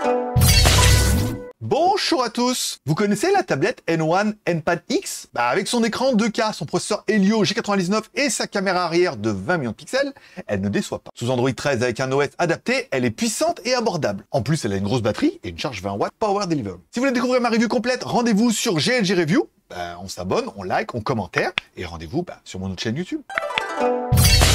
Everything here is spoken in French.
Bonjour à tous. Vous connaissez la tablette N1 NPad X? Avec son écran 2K, son processeur Helio G99 et sa caméra arrière de 20 millions de pixels, elle ne déçoit pas. Sous Android 13 avec un OS adapté, elle est puissante et abordable. En plus, elle a une grosse batterie et une charge 20 watts Power Delivery. Si vous voulez découvrir ma review complète, rendez-vous sur GLG Review. On s'abonne, on like, on commentaire et rendez-vous sur mon autre chaîne YouTube.